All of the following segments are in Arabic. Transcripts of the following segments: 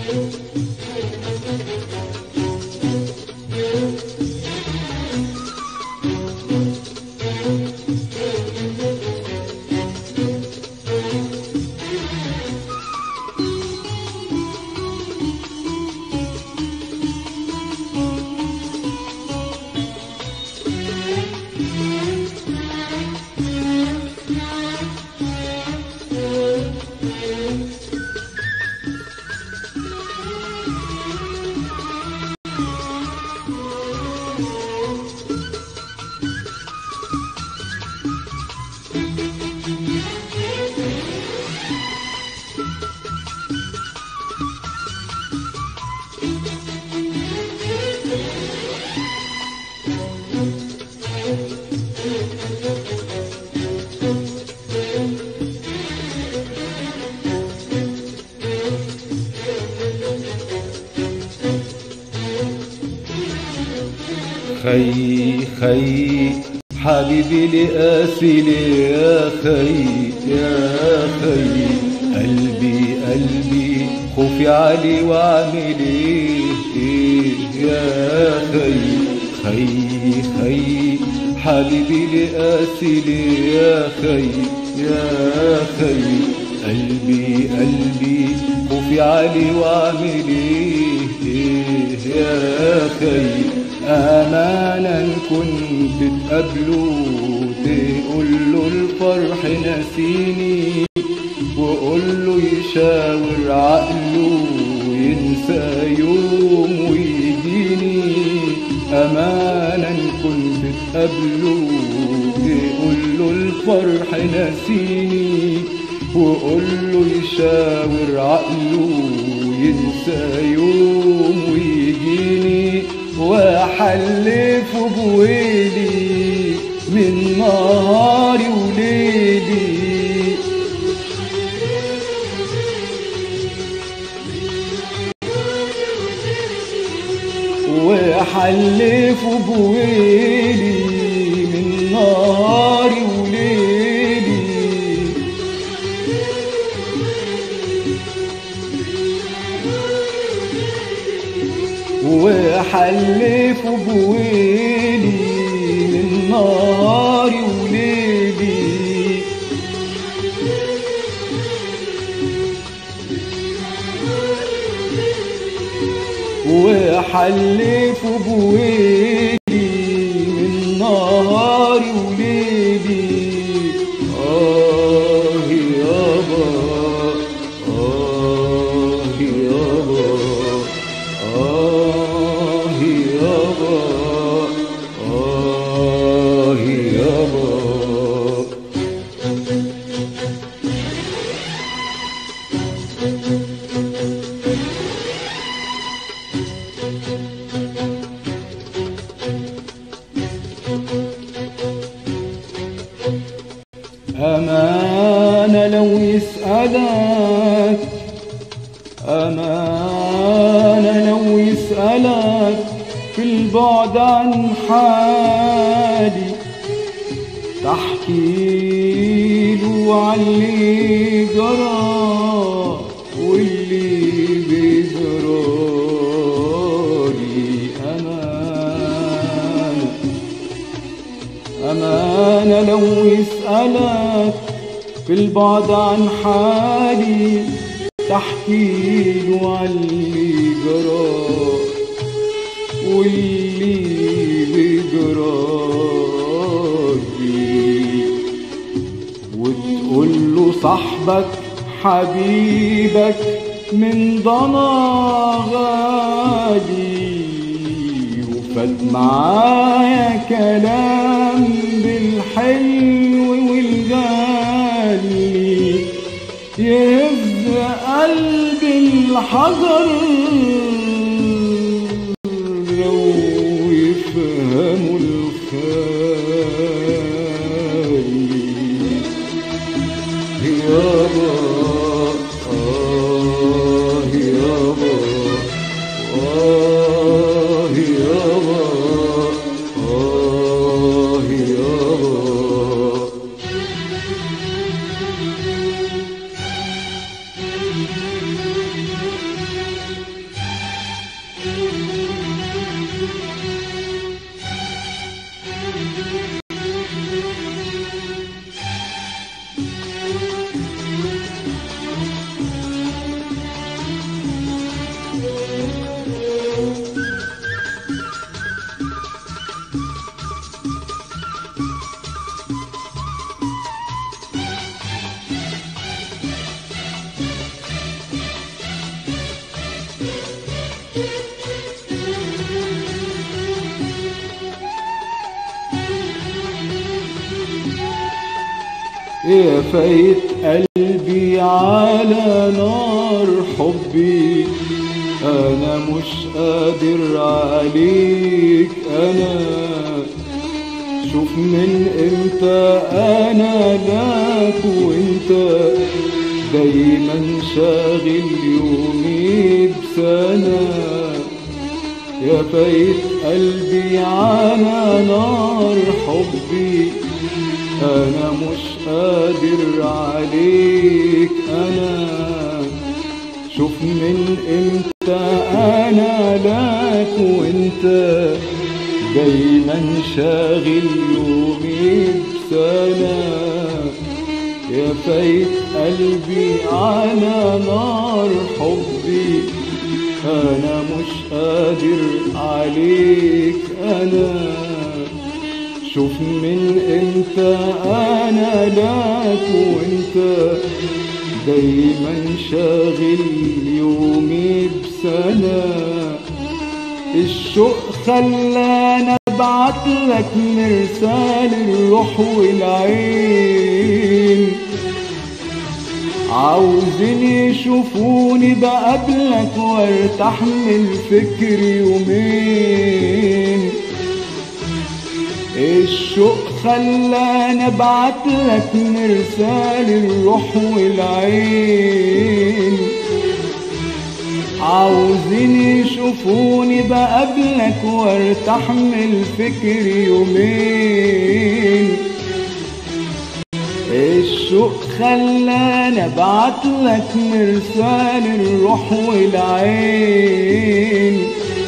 خي خي حبيبي لقاسي لي يا خي يا خي، قلبي قلبي خوفي علي واعمل ايه يا خي. خي خي حبيبي لقاسي لي يا خي يا خي، قلبي قلبي خوفي علي واعمل ايه يا خي. امانا كنت تقابله تقوله الفرح نسيني، وقوله يشاور عقله ينسى يوم ويجيني. امانا كنت تقابله تقوله الفرح نسيني، وقوله يشاور عقله ينسى يوم ويجيني. وحلف بويلي من نهاري وليلي، وحلف بويلي من نهاري وليلي. وحلف بويلي من نهاري وليلي. وحلف بويلي من نهاري وليلي. يابا يابا يابا. أمانة لو يسألك، أمانة لو يسألك في البعد عن حالي، تحكيله عاللي جرى واللي بيجرالي. أمانة أمانة لو يسألك في البعد عن حالي، تحكيله عاللي جرى واللي بيجرالي. وتقوله صاحبك حبيبك من ضنا غالي، وفات معايا كلام بالحلو والغالي، يهز قلب الحجر لو يفهموا الخالي. يابا يابا يابا يابا. يا فايت قلبي على نار حبي، أنا مش قادر عليك أنا. شوف من امتى أنا لك وانت دايما شاغل يومي بسنة. يا فايت قلبي على نار حبي، أنا مش قادر عليك أنا. شوف من امتى أنا لك وانت دايما شاغل يومي بسنة. يا فايت قلبي على نار حبي، أنا مش قادر عليك أنا. شوف من امتى أنا لك وانت دايما شاغل يومي بسنة. الشوق خلاني ابعتلك مرسال الروح والعين، عاوزين يشوفوني بقابلك وارتاح من الفكر يومين. الشوق خلاني ابعتلك مرسال الروح والعين، عاوزين يشوفوني بقابلك وارتاح من الفكر يومين. الشوق خلاني ابعتلك مرسال الروح والعين،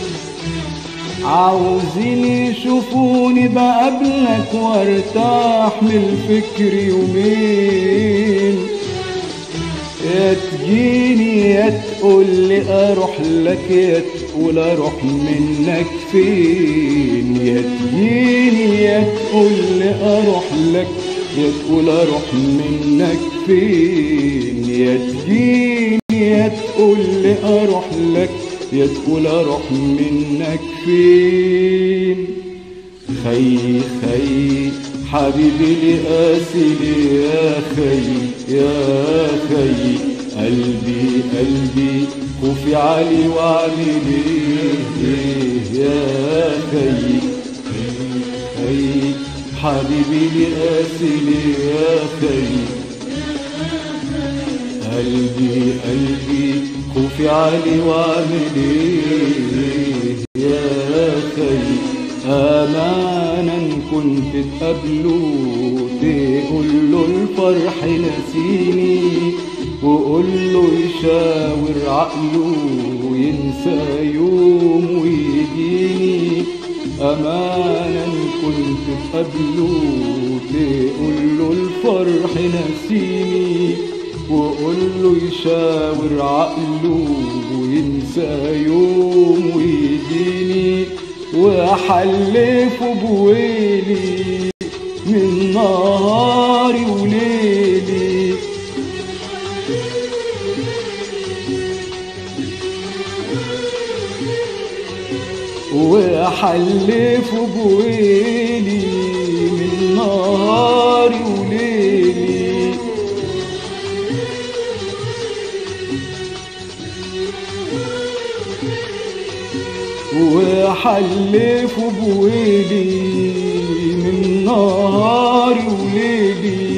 عاوزين يشوفوني بقابلك وارتاح من الفكر يومين. يا تجيني يا تقولي اروح لك، يا تقول اروح منك فين. يا تجيني يا تقولي اروح لك، يا تقول اروح منك فين. يا تجيني يا تقولي اروح لك، يا تقول اروح منك فين. خي خي حبيبي لي قاسي يا خي يا خي، قلبي قلبي خوفي علي واعمل ايه يا خي. خي حبيبي لي قاسي يا خي، قلبي قلبي خوفي علي واعمل ايه يا خي. امانا كنت تقابله تقوله الفرح نسيني، وقوله يشاور عقله وينسى يوم ويجيني. امانا كنت تقابله تقوله الفرح نسيني، وقوله يشاور عقله وينسى يوم ويجيني. وأحلفه بويلي من نهاري وليلي، وأحلفه بويلي من نهاري وليلي. وحلف بويلي من نهاري وليلي.